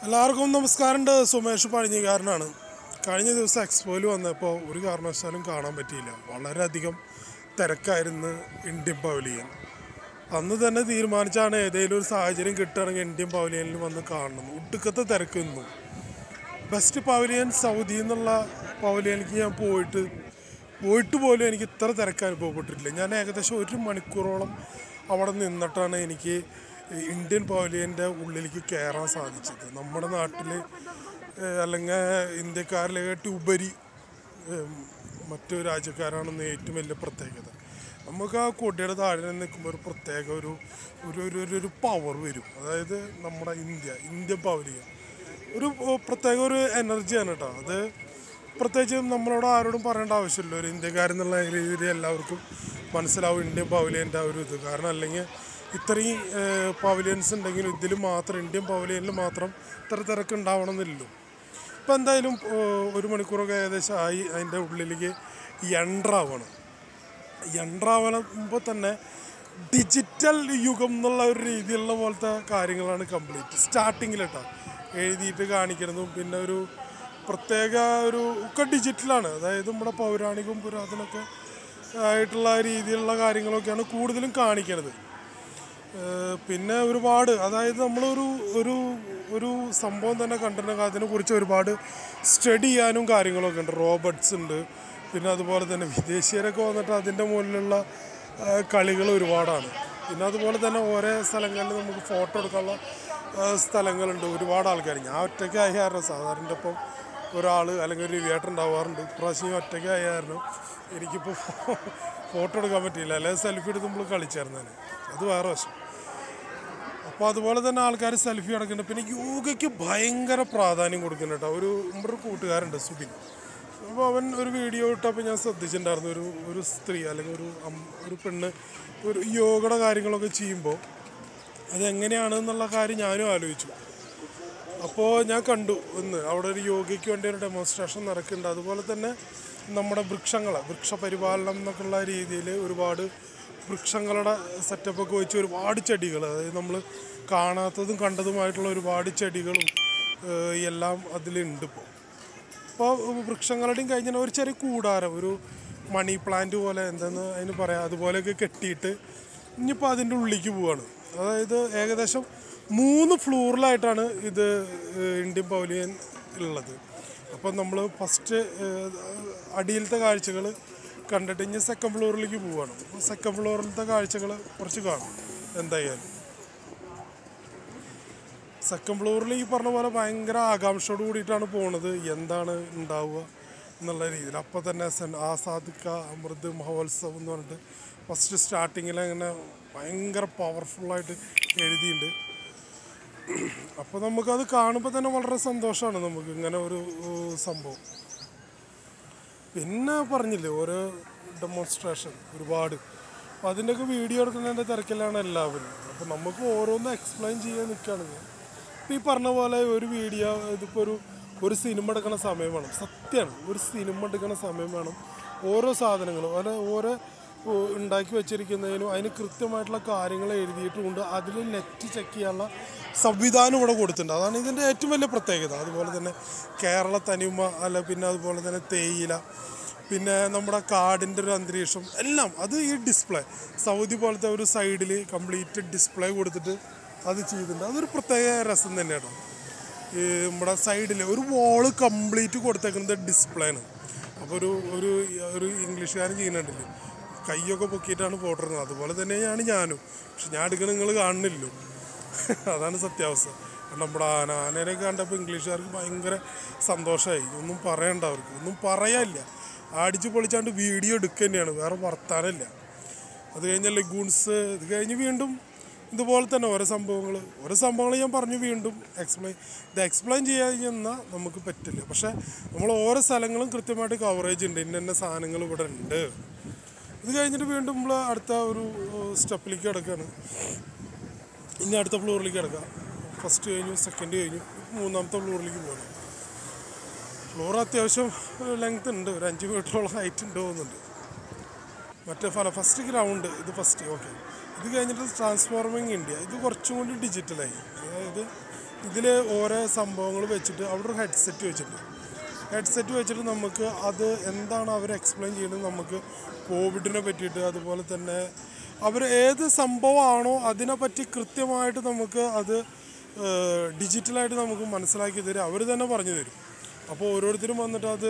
എല്ലാവർക്കും നമസ്കാരമുണ്ട്. സുമേഷ് പഴഞ്ഞിക്കാരനാണ്. കഴിഞ്ഞ ദിവസം എക്സ്പോയിൽ വന്നപ്പോൾ ഒരു കാരണവശാലും കാണാൻ പറ്റിയില്ല. വളരെയധികം തിരക്കായിരുന്നു ഇന്ത്യൻ പവലിയൻ. അന്ന് തന്നെ തീരുമാനിച്ചാണ് ഏതെങ്കിലും ഒരു സാഹചര്യം കിട്ടുകയാണെങ്കിൽ ഇന്ത്യൻ പവലിയനിൽ വന്ന് കാണണം. ഒടുക്കത്തെ തിരക്ക് നിന്നു. ബെസ്റ്റ് പവലിയൻ സൗദി എന്നുള്ള പവലിയനിലേക്ക് ഞാൻ പോയിട്ട് പോലും എനിക്ക് ഇത്ര തിരക്ക് അനുഭവപ്പെട്ടിട്ടില്ല. ഞാൻ ഏകദേശം 1 മണിക്കൂറോളം അവിടെ നിന്നിട്ടാണ് എനിക്ക് ഇന്ത്യൻ പവലിയൻ്റെ ഉള്ളിലേക്ക് കയറാൻ സാധിച്ചത്. നമ്മുടെ നാട്ടിൽ അല്ലെങ്കിൽ ഇന്ത്യക്കാരിലേക്കാട്ടി ഉപരി മറ്റു രാജ്യക്കാരാണെന്ന് ഏറ്റവും വലിയ പ്രത്യേകത. നമുക്ക് ആ കൊടിയുടെ താഴെ നിൽക്കുമ്പോൾ ഒരു പ്രത്യേക ഒരു പവർ വരും. അതായത് നമ്മുടെ ഇന്ത്യൻ പവലിയൻ ഒരു പ്രത്യേക ഒരു എനർജിയാണ് കേട്ടോ. അത് പ്രത്യേകിച്ച് നമ്മളോട് ആരോടും പറയേണ്ട ആവശ്യമില്ല. ഒരു ഇന്ത്യക്കാരെന്നുള്ള രീതിയിൽ എല്ലാവർക്കും മനസ്സിലാവും ഇന്ത്യൻ പവലിയൻ്റെ ഒരു ഇത്. കാരണം അല്ലെങ്കിൽ ഇത്രയും പവലിയൻസ് ഉണ്ടെങ്കിലും ഇതിൽ മാത്രം ഇന്ത്യൻ പവലിയനിൽ മാത്രം ഇത്ര തിരക്ക് ഉണ്ടാവണമെന്നില്ലല്ലോ. ഇപ്പം എന്തായാലും 1 മണിക്കൂറൊക്കെ ഏകദേശം ആയി അതിൻ്റെ ഉള്ളിലേക്ക് എൻ്ററാവുമ്പോൾ തന്നെ ഡിജിറ്റൽ യുഗം എന്നുള്ള ഒരു രീതിയിലുള്ള പോലത്തെ കാര്യങ്ങളാണ് കംപ്ലീറ്റ് സ്റ്റാർട്ടിങ്ങിലിട്ടോ എഴുതിയിട്ട് കാണിക്കുന്നതും. പിന്നെ ഒരു പ്രത്യേക ഒക്കെ ഡിജിറ്റലാണ്. അതായത് നമ്മുടെ പൗരാണികവും പുരാതനമൊക്കെ ആയിട്ടുള്ള രീതിയിലുള്ള കാര്യങ്ങളൊക്കെയാണ് കൂടുതലും കാണിക്കുന്നത്. പിന്നെ ഒരുപാട്, അതായത് ഒരു സംഭവം തന്നെ കണ്ടിട്ടുണ്ടെങ്കിൽ അതിനെക്കുറിച്ച് ഒരുപാട് സ്റ്റഡി ചെയ്യാനും കാര്യങ്ങളൊക്കെ ഉണ്ട്. റോബോട്ട്സ് ഉണ്ട്. പിന്നെ അതുപോലെ തന്നെ വിദേശീയരൊക്കെ വന്നിട്ട് അതിൻ്റെ മുകളിലുള്ള കളികൾ ഒരുപാടാണ്. പിന്നെ അതുപോലെ തന്നെ ഓരോ സ്ഥലങ്ങളിൽ നമുക്ക് ഫോട്ടോ എടുക്കാനുള്ള സ്ഥലങ്ങളുണ്ട്. ഒരുപാട് ആൾക്കാർ. ഞാൻ ഒറ്റയ്ക്കായ കാരണം സാധാരണ ഇപ്പം ഒരാൾ അല്ലെങ്കിൽ ഒരു തിയേറ്റർ ഉണ്ടാവാറുണ്ട്. ഇപ്രാവശ്യം ഒറ്റയ്ക്കായ കാരണം എനിക്കിപ്പോൾ ഫോട്ടോ എടുക്കാൻ പറ്റിയില്ല. അല്ലെങ്കിൽ സെൽഫി എടുത്ത് നമ്മൾ കളിച്ചായിരുന്നേനെ. അത് വേറെ വശം. അപ്പോൾ അതുപോലെ തന്നെ ആൾക്കാർ സെൽഫി എടുക്കുന്നുണ്ട്. പിന്നെ യോഗയ്ക്ക് ഭയങ്കര പ്രാധാന്യം കൊടുക്കുന്നുണ്ട് കേട്ടോ. നമ്മുടെ ഒരു കൂട്ടുകാരുണ്ട് സുബിൻ. അപ്പോൾ അവൻ ഒരു വീഡിയോ ഇട്ടപ്പോൾ ഞാൻ ശ്രദ്ധിച്ചിട്ടുണ്ടായിരുന്നു. ഒരു സ്ത്രീ അല്ലെങ്കിൽ ഒരു പെണ്ണ് ഒരു യോഗയുടെ കാര്യങ്ങളൊക്കെ ചെയ്യുമ്പോൾ അതെങ്ങനെയാണെന്നുള്ള കാര്യം ഞാനും ആലോചിച്ചു. അപ്പോൾ ഞാൻ കണ്ടു അവിടെ ഒരു യോഗയ്ക്ക് വേണ്ടി ഒരു ഡെമോൺസ്ട്രേഷൻ നടക്കുന്നുണ്ട്. അതുപോലെ തന്നെ നമ്മുടെ വൃക്ഷപരിപാലനം എന്നൊക്കെയുള്ള രീതിയിൽ ഒരുപാട് വൃക്ഷങ്ങളുടെ സെറ്റപ്പൊക്കെ വെച്ച് ഒരുപാട് ചെടികൾ, അതായത് നമ്മൾ കാണാത്തതും കണ്ടതുമായിട്ടുള്ള ഒരുപാട് ചെടികളും എല്ലാം അതിലുണ്ട്. ഇപ്പോൾ വൃക്ഷങ്ങളുടെയും കഴിഞ്ഞാൽ ഒരു ചെറിയ കൂടാരം, ഒരു മണി പ്ലാന്റ് പോലെ എന്തെന്ന് അതിന് പറയാം, അതുപോലെയൊക്കെ കെട്ടിയിട്ട് ഇനിയിപ്പോൾ അതിൻ്റെ ഉള്ളിലേക്ക് പോവുകയാണ്. അതായത് ഏകദേശം 3 ഫ്ലോറിലായിട്ടാണ് ഇത് ഇന്ത്യൻ പവലിയൻ ഉള്ളത്. അപ്പം നമ്മൾ ഫസ്റ്റ് അടിയിലത്തെ കാഴ്ചകൾ കണ്ടിട്ട് ഇനി 2nd ഫ്ലോറിലേക്ക് പോവുകയാണ്. അപ്പോൾ 2nd ഫ്ലോറിലത്തെ കാഴ്ചകൾ കുറച്ച് കാണും. എന്തായാലും 2nd ഫ്ലോറിൽ ഈ പറഞ്ഞ പോലെ ഭയങ്കര ആകാംക്ഷയോട് കൂടിയിട്ടാണ് പോണത്, എന്താണ് ഉണ്ടാവുക എന്നുള്ള രീതിയിൽ. അപ്പോൾ തന്നെ ആസാദ് കാ അമൃത് മഹോത്സവം എന്ന് പറഞ്ഞിട്ട് ഫസ്റ്റ് സ്റ്റാർട്ടിങ്ങിൽ അങ്ങനെ ഭയങ്കര പവർഫുള്ളായിട്ട് എഴുതിയിട്ടുണ്ട്. അപ്പോൾ നമുക്കത് കാണുമ്പോൾ തന്നെ വളരെ സന്തോഷമാണ് നമുക്ക് ഇങ്ങനെ ഒരു സംഭവം. പിന്നെ പറഞ്ഞില്ലേ ഓരോ ഡെമോൺസ്ട്രേഷൻ ഒരുപാട്. അപ്പോൾ അതിൻ്റെയൊക്കെ വീഡിയോ എടുക്കുന്നതിൻ്റെ തിരക്കിലാണ് എല്ലാവരും. അപ്പോൾ നമുക്ക് ഓരോന്നും എക്സ്പ്ലെയിൻ ചെയ്യാൻ നിൽക്കുകയാണെങ്കിൽ ഇപ്പോൾ ഈ പറഞ്ഞ പോലെ ഒരു വീഡിയോ ഇതിപ്പോൾ ഒരു സിനിമ എടുക്കുന്ന സമയം വേണം. സത്യമാണ്, ഒരു സിനിമ എടുക്കുന്ന സമയം വേണം. ഓരോ സാധനങ്ങളും ഓരോ ഉണ്ടാക്കി വെച്ചിരിക്കുന്നതിനും അതിന് കൃത്യമായിട്ടുള്ള കാര്യങ്ങൾ എഴുതിയിട്ടുമുണ്ട്. അതിൽ നെറ്റ് ചെക്ക് ചെയ്യാനുള്ള സംവിധാനം ഇവിടെ കൊടുത്തിട്ടുണ്ട്. അതാണ് ഇതിൻ്റെ ഏറ്റവും വലിയ പ്രത്യേകത. അതുപോലെ തന്നെ കേരള തനിമ പിന്നെ അതുപോലെ തന്നെ തേയില, പിന്നെ നമ്മുടെ കാടിൻ്റെ ഒരു അന്തരീക്ഷം എല്ലാം അത് ഈ ഡിസ്പ്ലേ സൗദി പോലത്തെ ഒരു സൈഡിൽ കംപ്ലീറ്റ് ഡിസ്പ്ലേ കൊടുത്തിട്ട് അത് ചെയ്തിട്ടുണ്ട്. അതൊരു പ്രത്യേക രസം തന്നെയാണ്. ഈ നമ്മുടെ സൈഡിൽ ഒരു വോള് കംപ്ലീറ്റ് കൊടുത്തേക്കുന്നത് ഡിസ്പ്ലേയാണ്. അപ്പോൾ ഒരു ഇംഗ്ലീഷുകാരൻ ചെയ്യുന്നുണ്ടല്ലോ, കൈയൊക്കെ പൊക്കിയിട്ടാണ് ഫോട്ടോ എടുക്കുന്നത്. അതുപോലെ തന്നെയാണ് ഞാനും. പക്ഷെ ഞാൻ എടുക്കുന്നത് നിങ്ങൾ കാണുന്നില്ലല്ലോ. അതാണ് സത്യാവസ്ഥ. നമ്മുടെ ആനേനെയൊക്കെ കണ്ടപ്പോൾ ഇംഗ്ലീഷുകാർക്ക് ഭയങ്കര സന്തോഷമായി. ഒന്നും പറയണ്ട, അവർക്ക് ഒന്നും പറയാനില്ല. അടിച്ച് പൊളിച്ചാണ്ട് വീഡിയോ എടുക്കുക തന്നെയാണ്, വേറെ വർത്താനമില്ല. അത് കഴിഞ്ഞാൽ ലഗൂൺസ്, ഇത് കഴിഞ്ഞ് വീണ്ടും ഇതുപോലെ തന്നെ ഓരോ സംഭവങ്ങൾ ഞാൻ പറഞ്ഞു. വീണ്ടും എക്സ്പ്ലെയിൻ ചെയ്യാൻ നമുക്ക് പറ്റില്ല. പക്ഷേ നമ്മൾ ഓരോ സ്ഥലങ്ങളും കൃത്യമായിട്ട് കവറേജ് ഉണ്ട്. ഇന്ന സാധനങ്ങൾ ഇവിടെ ഉണ്ട്. ഇത് കഴിഞ്ഞിട്ട് വീണ്ടും നമ്മൾ അടുത്ത ഒരു സ്റ്റെപ്പിലേക്ക് കിടക്കുകയാണ്. ഇനി അടുത്ത ഫ്ലോറിലേക്ക് കിടക്കാം. ഫസ്റ്റ് കഴിഞ്ഞു, 2nd കഴിഞ്ഞു, 3ാമത്തെ ഫ്ലോറിലേക്ക് പോകണം. ഫ്ലോർ അത്യാവശ്യം ലെങ്ത് ഉണ്ട്, ഒരു 5 മീറ്ററോളം ഹൈറ്റ് ഉണ്ട് തോന്നുന്നുണ്ട്. മറ്റേ ഫസ്റ്റ് ഗ്രൗണ്ട് ഇത് ഫസ്റ്റ്. ഓക്കെ, ഇത് കഴിഞ്ഞിട്ട് ട്രാൻസ്ഫോർമിങ് ഇന്ത്യ. ഇത് കുറച്ചും കൂടി ഡിജിറ്റലായി. അതായത് ഇതിൽ ഓരോ സംഭവങ്ങൾ വെച്ചിട്ട് അവിടെ ഒരു ഹെഡ്സെറ്റ് വെച്ചിട്ട് നമുക്ക് അത് എന്താണ് അവർ എക്സ്പ്ലെയിൻ ചെയ്യുന്നത്, നമുക്ക് കോവിഡിനെ പറ്റിയിട്ട് അതുപോലെ തന്നെ അവർ ഏത് സംഭവമാണോ അതിനെപ്പറ്റി കൃത്യമായിട്ട് നമുക്ക് അത് ഡിജിറ്റലായിട്ട് നമുക്ക് മനസ്സിലാക്കി തരും, അവർ തന്നെ പറഞ്ഞു തരും. അപ്പോൾ ഓരോരുത്തരും വന്നിട്ട് അത്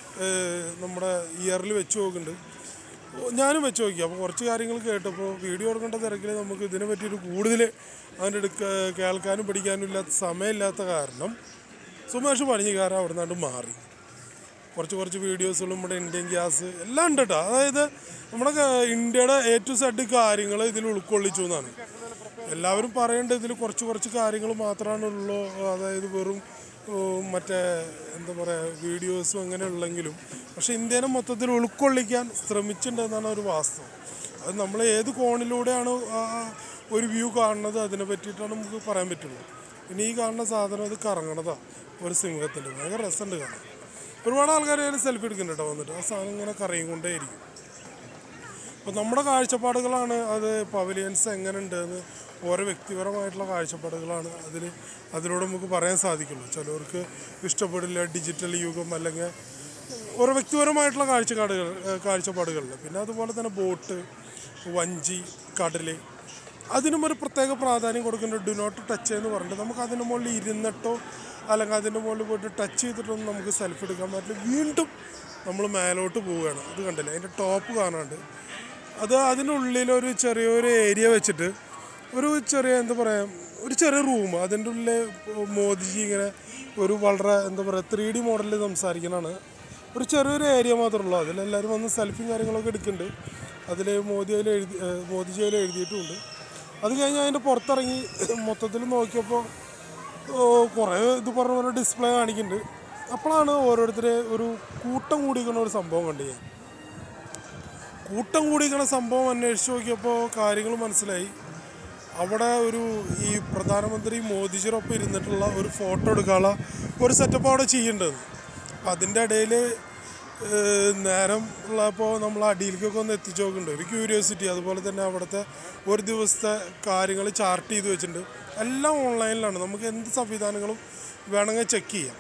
നമ്മുടെ ഇയറിൽ വെച്ച് നോക്കുന്നുണ്ട്. ഞാനും വെച്ച് നോക്കി. അപ്പോൾ കുറച്ച് കാര്യങ്ങൾ കേട്ടപ്പോൾ വീഡിയോ എടുക്കേണ്ട തിരക്കിൽ നമുക്ക് ഇതിനെ പറ്റിയൊരു കൂടുതൽ അതിൻ്റെ കേൾക്കാനും പഠിക്കാനും ഇല്ലാത്ത സമയമില്ലാത്ത കാരണം സുമേഷ് പണിഞ്ഞുകാരൻ അവിടെ നിന്നാണ്ട് മാറി. കുറച്ച് വീഡിയോസുകളും നമ്മുടെ ഇന്ത്യൻ ഗ്യാസ് എല്ലാം ഉണ്ട് കേട്ടോ. അതായത് നമ്മുടെ ഇന്ത്യയുടെ A to Z കാര്യങ്ങൾ ഇതിൽ ഉൾക്കൊള്ളിച്ചു എന്നാണ് എല്ലാവരും പറയേണ്ടത്. ഇതിൽ കുറച്ച് കാര്യങ്ങൾ മാത്രമാണ് ഉള്ളൂ. അതായത് വെറും മറ്റേ എന്താ പറയുക വീഡിയോസും അങ്ങനെ ഉള്ളെങ്കിലും പക്ഷേ ഇന്ത്യനെ മൊത്തത്തിൽ ഉൾക്കൊള്ളിക്കാൻ ശ്രമിച്ചിട്ടുണ്ടെന്നാണ് ഒരു വാസ്തവം. അത് നമ്മൾ ഏത് കോണിലൂടെയാണ് ഒരു വ്യൂ കാണുന്നത് അതിനെ പറ്റിയിട്ടാണ് നമുക്ക് പറയാൻ പറ്റുള്ളൂ. പിന്നെ ഈ കാണുന്ന സാധനം അത് കറങ്ങണതാണ് ഒരു സിംഹത്തിൻ്റെ, ഭയങ്കര രസമുണ്ട് കാണാൻ. ഒരുപാട് ആൾക്കാർ അതിൽ സെൽഫി എടുക്കുന്നുണ്ട് കേട്ടോ. വന്നിട്ട് ആ സാധനം ഇങ്ങനെ കറങ്ങിക്കൊണ്ടേയിരിക്കും. അപ്പോൾ നമ്മുടെ കാഴ്ചപ്പാടുകളാണ് അത്. പവലിയൻസ് എങ്ങനെ ഉണ്ടെന്ന് ഓരോ വ്യക്തിപരമായിട്ടുള്ള കാഴ്ചപ്പാടുകളാണ് അതിലൂടെ നമുക്ക് പറയാൻ സാധിക്കുള്ളൂ. ചിലവർക്ക് ഇഷ്ടപ്പെടില്ല ഡിജിറ്റൽ യുഗം, അല്ലെങ്കിൽ ഓരോ വ്യക്തിപരമായിട്ടുള്ള കാഴ്ചപ്പാടുകളിൽ. പിന്നെ അതുപോലെ തന്നെ ബോട്ട്, വഞ്ചി, കടൽ, അതിനും ഒരു പ്രത്യേക പ്രാധാന്യം കൊടുക്കുന്നുണ്ട്. ഡു നോട്ട് ടച്ച് എന്ന് പറഞ്ഞിട്ട് നമുക്ക് അതിൻ്റെ മുകളിൽ ഇരുന്നിട്ടോ അല്ലെങ്കിൽ അതിൻ്റെ മുകളിൽ പോയിട്ട് ടച്ച് ചെയ്തിട്ടൊന്നും നമുക്ക് സെൽഫി എടുക്കാൻ പറ്റില്ല. വീണ്ടും നമ്മൾ മേലോട്ട് പോവുകയാണ്. അത് കണ്ടില്ലേ, അതിൻ്റെ ടോപ്പ് കാണാണ്ട് അത് അതിനുള്ളിലൊരു ചെറിയൊരു ഏരിയ വെച്ചിട്ട് ഒരു ചെറിയ എന്താ പറയുക ഒരു ചെറിയ റൂം, അതിൻ്റെ ഉള്ളിൽ മോദിജി ഇങ്ങനെ ഒരു വളരെ എന്താ പറയുക 3D മോഡലിൽ സംസാരിക്കുന്നതാണ്. ഒരു ചെറിയൊരു ഏരിയ മാത്രമേ ഉള്ളൂ. അതിലെല്ലാവരും വന്ന് സെൽഫിയും കാര്യങ്ങളൊക്കെ എടുക്കുന്നുണ്ട്. അതിൽ മോദിജി അതിൽ എഴുതിയിട്ടുമുണ്ട്. അത് കഴിഞ്ഞ് അതിൻ്റെ പുറത്തിറങ്ങി മൊത്തത്തിൽ നോക്കിയപ്പോൾ കുറേ ഇത് പറഞ്ഞ പോലെ ഡിസ്പ്ലേ കാണിക്കുന്നുണ്ട്. അപ്പോഴാണ് ഓരോരുത്തരെ ഒരു കൂട്ടം കൂടിക്കുന്ന ഒരു സംഭവം കണ്ടു. ഞാൻ കൂട്ടം കൂടിക്കുന്ന സംഭവം അന്വേഷിച്ച് നോക്കിയപ്പോൾ കാര്യങ്ങൾ മനസ്സിലായി. അവിടെ ഈ പ്രധാനമന്ത്രി മോദിജിയോടൊപ്പം ഇരുന്നിട്ടുള്ള ഒരു ഫോട്ടോ എടുക്കാനുള്ള ഒരു സെറ്റപ്പ് അവിടെ ചെയ്യേണ്ടത്. അപ്പം അതിൻ്റെ ഇടയിൽ നേരം ഉള്ളപ്പോൾ നമ്മൾ അടിയിലേക്കൊക്കെ ഒന്ന് എത്തിച്ചു നോക്കുന്നുണ്ട്. ഒരു ക്യൂരിയോസിറ്റി. അതുപോലെ തന്നെ അവിടുത്തെ ഒരു ദിവസത്തെ കാര്യങ്ങൾ ചാർട്ട് ചെയ്ത് വെച്ചിട്ടുണ്ട്. എല്ലാം ഓൺലൈനിലാണ്. നമുക്ക് എന്ത് സംവിധാനങ്ങളും വേണമെങ്കിൽ ചെക്ക് ചെയ്യാം.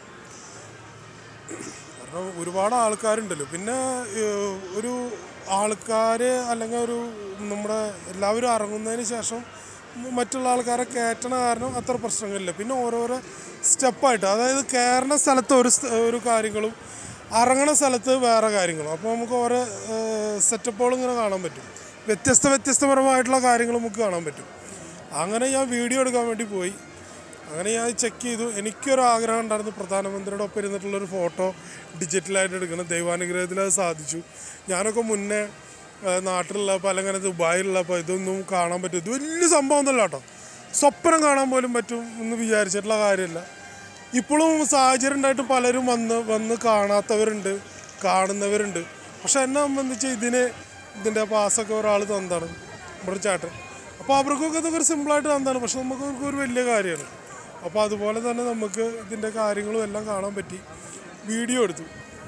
കാരണം ഒരുപാട് ആൾക്കാരുണ്ടല്ലോ. പിന്നെ ഒരു ആൾക്കാർ അല്ലെങ്കിൽ നമ്മുടെ എല്ലാവരും ഇറങ്ങുന്നതിന് ശേഷം മറ്റുള്ള ആൾക്കാരെ കയറ്റണ കാരണം അത്ര പ്രശ്നങ്ങളില്ല. പിന്നെ ഓരോരോ സ്റ്റെപ്പായിട്ട്, അതായത് കയറുന്ന സ്ഥലത്ത് ഒരു കാര്യങ്ങളും ഇറങ്ങണ സ്ഥലത്ത് വേറെ കാര്യങ്ങളും. അപ്പോൾ നമുക്ക് ഓരോ സെറ്റപ്പുകളും ഇങ്ങനെ കാണാൻ പറ്റും. വ്യത്യസ്തപരമായിട്ടുള്ള കാര്യങ്ങൾ നമുക്ക് കാണാൻ പറ്റും. അങ്ങനെ ഞാൻ വീഡിയോ എടുക്കാൻ വേണ്ടി പോയി. അങ്ങനെ ഞാൻ ചെക്ക് ചെയ്തു. എനിക്കൊരു ആഗ്രഹം ഉണ്ടായിരുന്നു പ്രധാനമന്ത്രിയുടെ ഒപ്പം ഇരുന്നിട്ടുള്ളൊരു ഫോട്ടോ ഡിജിറ്റലായിട്ട് എടുക്കണം. ദൈവാനുഗ്രഹത്തിൽ അത് സാധിച്ചു. ഞാനൊക്കെ മുന്നേ നാട്ടിലുള്ളപ്പോൾ അല്ലെങ്കിൽ ദുബായിലുള്ളപ്പോൾ ഇതൊന്നും കാണാൻ പറ്റും. ഇത് വലിയ സംഭവം ഒന്നുമല്ല കേട്ടോ. സ്വപ്നം കാണാൻ പോലും പറ്റും എന്ന് വിചാരിച്ചിട്ടുള്ള കാര്യമില്ല. ഇപ്പോഴും സാഹചര്യം ഉണ്ടായിട്ട് പലരും വന്ന് കാണാത്തവരുണ്ട്, കാണുന്നവരുണ്ട്. പക്ഷെ എന്നെ സംബന്ധിച്ച് ഇതിൻ്റെ പാസ്സൊക്കെ ഒരാൾ തന്നതാണ്, നമ്മുടെ ചേട്ടൻ. അപ്പോൾ അവർക്കൊക്കെ ഇതൊക്കെ ഒരു സിമ്പിളായിട്ട് തന്നതാണ്. പക്ഷെ നമുക്കൊക്കെ ഒരു വലിയ കാര്യമാണ്. അപ്പോൾ അതുപോലെ തന്നെ നമുക്ക് ഇതിൻ്റെ കാര്യങ്ങളും എല്ലാം കാണാൻ പറ്റി. വീഡിയോ എടുത്തു,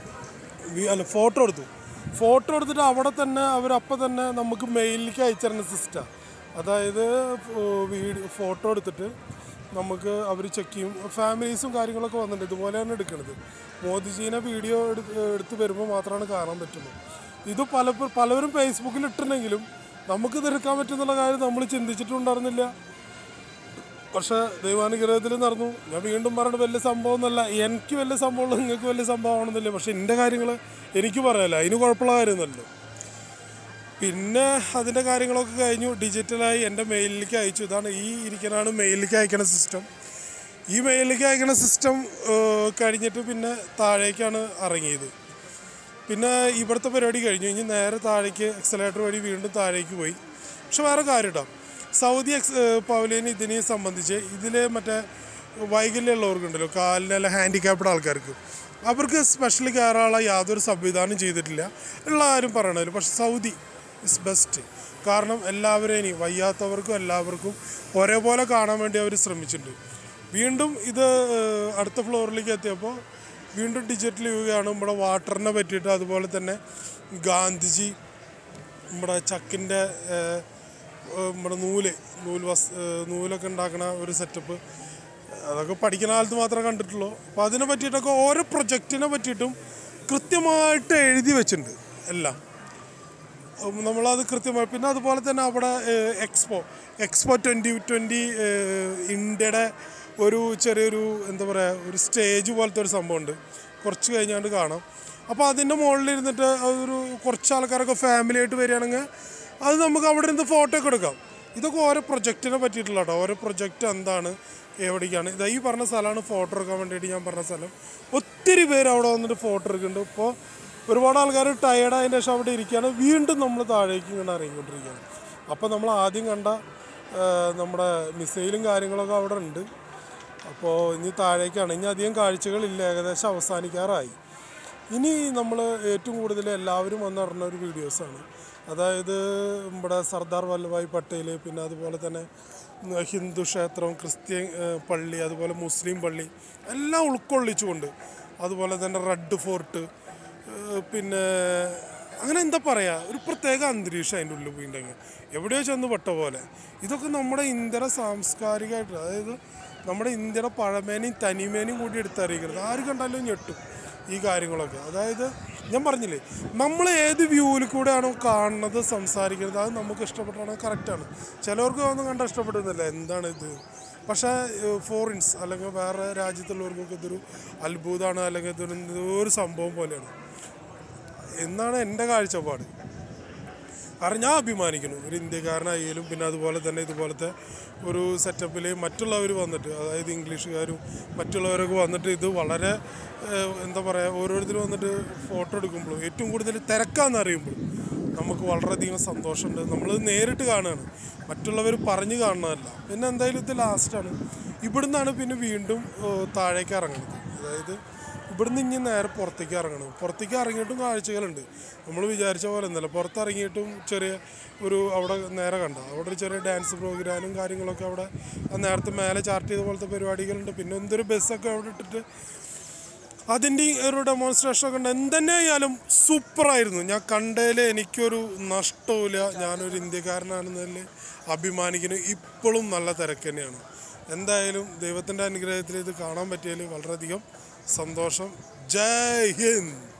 ഫോട്ടോ എടുത്തിട്ട് അവിടെ തന്നെ അവരപ്പം തന്നെ നമുക്ക് മെയിലിലേക്ക് അയച്ചിരുന്ന സിസ്റ്റമാണ്. അതായത് ഫോട്ടോ എടുത്തിട്ട് നമുക്ക് അവർ ചെക്ക് ചെയ്യും. ഫാമിലീസും കാര്യങ്ങളൊക്കെ വന്നിട്ടുണ്ട്. ഇതുപോലെയാണ് എടുക്കുന്നത്. മോദിജീനെ വീഡിയോ എടുത്ത് വരുമ്പോൾ മാത്രമാണ് കാണാൻ പറ്റുള്ളൂ. ഇത് പലവരും ഫേസ്ബുക്കിൽ ഇട്ടിട്ടുണ്ടെങ്കിലും നമുക്കിത് എടുക്കാൻ പറ്റുന്നുള്ള കാര്യം നമ്മൾ ചിന്തിച്ചിട്ടുണ്ടായിരുന്നില്ല. പക്ഷേ ദൈവാനുഗ്രഹത്തിൽ നടന്നു. ഞാൻ വീണ്ടും പറഞ്ഞത് വലിയ സംഭവം എന്നല്ല, എനിക്ക് വലിയ സംഭവമുള്ളൂ, നിങ്ങൾക്ക് വലിയ സംഭവമാണെന്നില്ല. പക്ഷേ എൻ്റെ കാര്യങ്ങൾ എനിക്ക് പറയാമല്ലോ, അതിന് കുഴപ്പമുള്ള കാര്യമൊന്നുമല്ലോ. പിന്നെ അതിൻ്റെ കാര്യങ്ങളൊക്കെ കഴിഞ്ഞു. ഡിജിറ്റലായി എൻ്റെ മെയിലിലേക്ക് അയച്ചു. ഇതാണ് ഈ ഇരിക്കാനാണ് മെയിലിലേക്ക് അയക്കണ സിസ്റ്റം. ഈ മെയിലിലേക്ക് അയക്കണ സിസ്റ്റം കഴിഞ്ഞിട്ട് പിന്നെ താഴേക്കാണ് ഇറങ്ങിയത്. പിന്നെ ഇവിടുത്തെ പരിപാടി കഴിഞ്ഞു. ഇനി നേരെ താഴേക്ക് എക്സലേറ്റർ വഴി വീണ്ടും താഴേക്ക് പോയി. പക്ഷെ വേറെ കാര്യം കേട്ടോ, സൗദി പവലിയൻ ഇതിനെ സംബന്ധിച്ച് ഇതിൽ മറ്റേ വൈകല്യമുള്ളവർക്കുണ്ടല്ലോ, കാലിനല്ല ഹാൻഡിക്യാപ്ഡ് ആൾക്കാർക്ക്, അവർക്ക് സ്പെഷ്യലി കയറാനുള്ള യാതൊരു സംവിധാനം ചെയ്തിട്ടില്ല ഉള്ള കാര്യം പറയണമല്ലോ. പക്ഷെ സൗദി ഇസ് ബെസ്റ്റ്. കാരണം എല്ലാവരെയും വയ്യാത്തവർക്കും എല്ലാവർക്കും ഒരേപോലെ കാണാൻ വേണ്ടി അവർ ശ്രമിച്ചിട്ടുണ്ട്. വീണ്ടും ഇത് അടുത്ത ഫ്ലോറിലേക്ക് എത്തിയപ്പോൾ വീണ്ടും ഡിജിറ്റൽ യുഗമാണ്. നമ്മുടെ വാട്ടറിനെ പറ്റിയിട്ട്, അതുപോലെ തന്നെ ഗാന്ധിജി നമ്മുടെ ചക്കിൻ്റെ നമ്മുടെ നൂലൊക്കെ ഉണ്ടാക്കുന്ന ഒരു സെറ്റപ്പ്, അതൊക്കെ പഠിക്കുന്ന കാലത്ത് മാത്രമേ കണ്ടിട്ടുള്ളൂ. അപ്പോൾ അതിനെ പറ്റിയിട്ടൊക്കെ ഓരോ പ്രൊജക്റ്റിനെ പറ്റിയിട്ടും കൃത്യമായിട്ട് എഴുതി വെച്ചിട്ടുണ്ട് എല്ലാം. നമ്മളത് കൃത്യമായി. പിന്നെ അതുപോലെ തന്നെ അവിടെ എക്സ്പോ 2020 ഇന്ത്യയുടെ ഒരു ചെറിയൊരു എന്താ പറയുക, ഒരു സ്റ്റേജ് പോലത്തെ ഒരു സംഭവമുണ്ട്. കുറച്ച് കഴിഞ്ഞാണ്ട് കാണാം. അപ്പോൾ അതിൻ്റെ മുകളിലിരുന്നിട്ട് ഒരു കുറച്ച് ആൾക്കാരൊക്കെ ഫാമിലി ആയിട്ട് വരികയാണെങ്കിൽ അത് നമുക്ക് അവിടെ ഇരുന്ന് ഫോട്ടോ ഒക്കെ എടുക്കാം. ഇതൊക്കെ ഓരോ പ്രൊജക്റ്റിനെ പറ്റിയിട്ടുള്ള കേട്ടോ. ഓരോ പ്രൊജക്റ്റ് എന്താണ്, എവിടേക്കാണ്. ഇതാ ഈ പറഞ്ഞ സ്ഥലമാണ് ഫോട്ടോ എടുക്കാൻ വേണ്ടിയിട്ട് ഞാൻ പറഞ്ഞ സ്ഥലം. ഒത്തിരി പേര് അവിടെ വന്നിട്ട് ഫോട്ടോ എടുക്കുന്നുണ്ട്. ഇപ്പോൾ ഒരുപാട് ആൾക്കാർ ടയേർഡായതിൻ്റെ ശേഷം അവിടെ ഇരിക്കുകയാണ്. വീണ്ടും നമ്മൾ താഴേക്ക് ഇങ്ങനെ ഇറങ്ങിക്കൊണ്ടിരിക്കുകയാണ്. അപ്പോൾ നമ്മൾ ആദ്യം കണ്ട നമ്മുടെ മിസൈലും കാര്യങ്ങളൊക്കെ അവിടെ ഉണ്ട്. അപ്പോൾ ഇനി താഴേക്കാണ്. ഇനി അധികം കാഴ്ചകളില്ല, ഏകദേശം അവസാനിക്കാറായി. ഇനി നമ്മൾ ഏറ്റവും കൂടുതൽ എല്ലാവരും വന്നിടുന്ന ഒരു വീഡിയോസാണ്. അതായത് നമ്മുടെ സർദാർ വല്ലഭായ് പട്ടേൽ, പിന്നെ അതുപോലെ തന്നെ ഹിന്ദു ക്ഷേത്രം, ക്രിസ്ത്യൻ പള്ളി, അതുപോലെ മുസ്ലിം പള്ളി എല്ലാം ഉൾക്കൊള്ളിച്ചുകൊണ്ട്, അതുപോലെ തന്നെ റെഡ് ഫോർട്ട്, പിന്നെ അങ്ങനെ എന്താ പറയുക, ഒരു പ്രത്യേക അന്തരീക്ഷം അതിൻ്റെ ഉള്ളിൽ പോയിട്ടുണ്ടെങ്കിൽ എവിടെയോ ചെന്ന് പെട്ട പോലെ. ഇതൊക്കെ നമ്മുടെ ഇന്ത്യയുടെ സാംസ്കാരികമായിട്ട്, അതായത് നമ്മുടെ ഇന്ത്യയുടെ പഴമേനയും തനിമേനയും കൂടി എടുത്തറിയിക്കുന്നത്. ആര് കണ്ടാലും ഞെട്ടും ഈ കാര്യങ്ങളൊക്കെ. അതായത് ഞാൻ പറഞ്ഞില്ലേ, നമ്മൾ ഏത് വ്യൂവിൽ കൂടെയാണോ കാണുന്നത്, സംസാരിക്കുന്നത്, അത് നമുക്ക് ഇഷ്ടപ്പെട്ടാണെങ്കിൽ കറക്റ്റാണ്. ചിലവർക്ക് ഒന്നും കണ്ടാൽ ഇഷ്ടപ്പെടുന്നില്ല, എന്താണ് ഇത്. പക്ഷേ ഫോറിൻസ് അല്ലെങ്കിൽ വേറെ രാജ്യത്തുള്ളവർക്കൊക്കെ ഇതൊരു അത്ഭുതമാണ്, അല്ലെങ്കിൽ ഇതൊരു സംഭവം പോലെയാണ് എന്നാണ് എൻ്റെ കാഴ്ചപ്പാട്. കാരണം ഞാൻ അഭിമാനിക്കുന്നു ഒരു ഇന്ത്യക്കാരനായാലും. പിന്നെ അതുപോലെ തന്നെ ഇതുപോലത്തെ ഒരു സെറ്റപ്പിൽ മറ്റുള്ളവർ വന്നിട്ട്, അതായത് ഇംഗ്ലീഷുകാരും മറ്റുള്ളവരൊക്കെ വന്നിട്ട് ഇത് വളരെ എന്താ പറയുക, ഓരോരുത്തർ വന്നിട്ട് ഫോട്ടോ എടുക്കുമ്പോഴും ഏറ്റവും കൂടുതൽ തിരക്കാന്ന് അറിയുമ്പോൾ നമുക്ക് വളരെയധികം സന്തോഷമുണ്ട്. നമ്മൾ നേരിട്ട് കാണുകയാണ്, മറ്റുള്ളവർ പറഞ്ഞ് കാണുന്നതല്ല. പിന്നെ എന്തായാലും ഇത് ലാസ്റ്റാണ്. ഇവിടുന്നാണ് പിന്നെ വീണ്ടും താഴേക്ക് ഇറങ്ങുന്നത്. അതായത് ഇവിടുന്ന് ഇനി നേരെ പുറത്തേക്ക് ഇറങ്ങണം. പുറത്തേക്ക് ഇറങ്ങിയിട്ടും കാഴ്ചകളുണ്ട്. നമ്മൾ വിചാരിച്ച പോലെ ഒന്നല്ല. പുറത്തിറങ്ങിയിട്ടും ചെറിയ ഒരു അവിടെ നേരെ കണ്ട അവിടെ ഒരു ചെറിയ ഡാൻസ് പ്രോഗ്രാമും കാര്യങ്ങളൊക്കെ അവിടെ നേരത്തെ മേലെ ചാർട്ട് ചെയ്ത പോലത്തെ പരിപാടികളുണ്ട്. പിന്നെ എന്തൊരു ബസ്സൊക്കെ അവിടെ ഇട്ടിട്ട് അതിൻ്റെ ഒരു ഡെമോൺസ്ട്രേഷനൊക്കെ ഉണ്ട്. എന്തെന്നെ ആയാലും സൂപ്പറായിരുന്നു. ഞാൻ കണ്ടതിൽ എനിക്കൊരു നഷ്ടവുമില്ല. ഞാനൊരു ഇന്ത്യക്കാരനാണെന്നതിൽ അഭിമാനിക്കുന്നു. ഇപ്പോഴും നല്ല തിരക്ക് തന്നെയാണ്. എന്തായാലും ദൈവത്തിൻ്റെ അനുഗ്രഹത്തിൽ ഇത് കാണാൻ പറ്റിയതിൽ വളരെയധികം സന്തോഷം. ജയ് ഹിന്ദ്.